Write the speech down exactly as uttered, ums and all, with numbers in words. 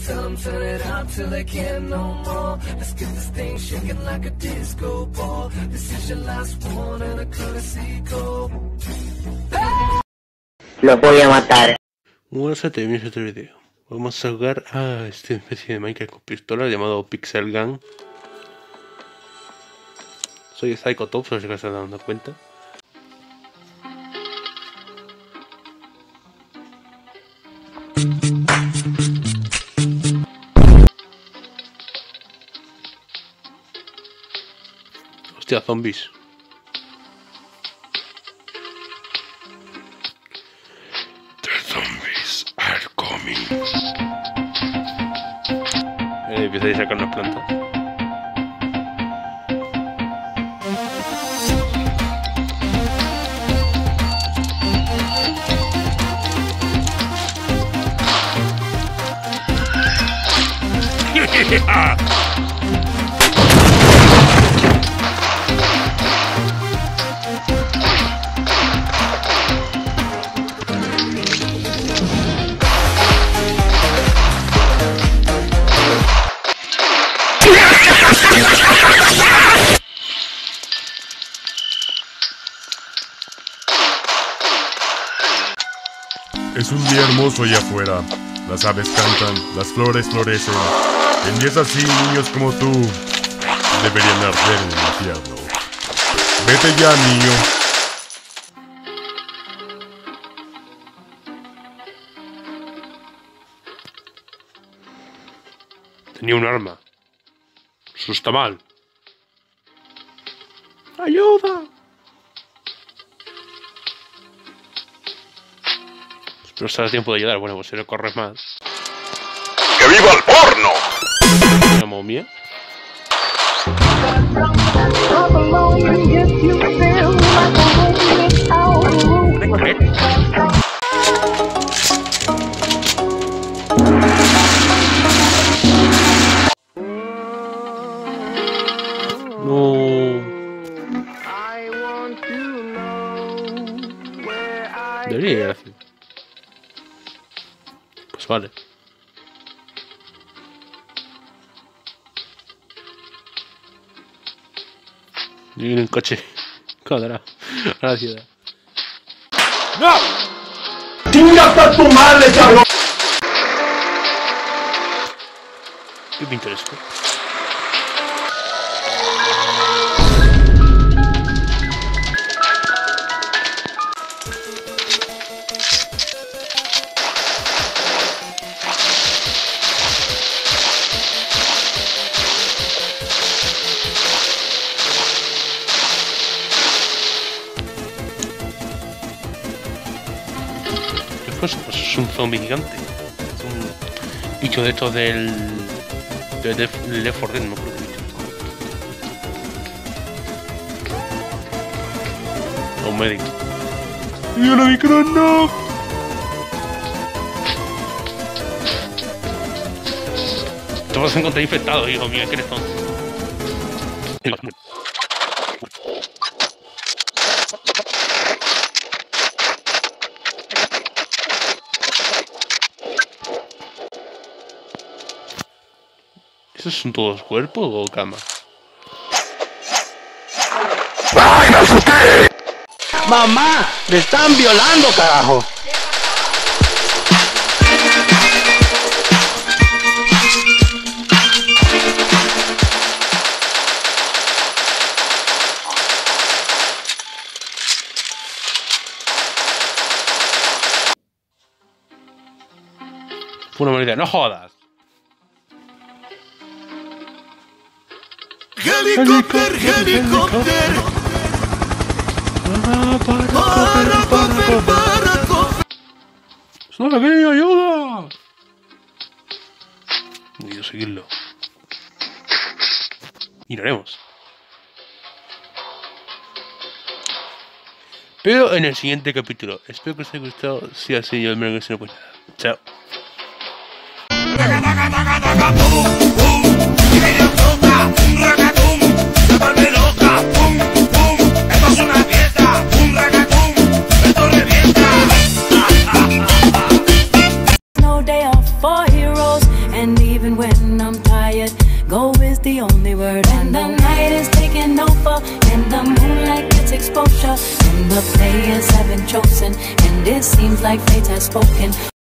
tell them turn it up till they can't no more. Let's get this thing shaking like a disco ball. This is your last one and a courtesy call. Lo voy a matar. Bueno, se termina este video. Vamos a jugar a esta especie de Minecraft con pistola llamado Pixel Gun. Soy Psycho Top, si os estáis dando cuenta. Hostia, zombies. The zombies are coming. Eh, empieza a sacar unas plantas. Es un día hermoso allá afuera. Las aves cantan, las flores florecen. En días así, niños como tú deberían arder en el infierno. Vete ya, niño. Tenía un arma. Eso está mal. ¡Ayuda! Pero estás a tiempo de ayudar. Bueno, pues si no corres más. ¡Que viva el porno! ¿Una momia? No. Debería ir así. Pues vale. Y viene un coche. Joder, a la ciudad. ¡No! ¡Chinga hasta tu madre, cabrón! Qué pintoresco. Pues es un zombie gigante. Es un bicho de estos del. de Left four Dead, no creo que bicho. Un médico. ¡Y el micrófono! ¡No! Te vas a encontrar infectado, hijo mío, que eres tonto. ¿Esos son todos cuerpos o cama? ¡Ay, me asusté! ¡Mamá! ¡Me están violando, carajo! Fue una mala idea, no jodas. Helicóptero, helicóptero. Para, para, Para, para, para, ¡Sal aquí, ayuda! Voy a seguirlo. Miraremos. Pero en el siguiente capítulo. Espero que os haya gustado. Si así, yo me lo que si no, pues nada. Chao. No day off for heroes. And even when I'm tired, go is the only word. And the night is taking over, and the moonlight gets exposure, and the players have been chosen, and it seems like fate has spoken.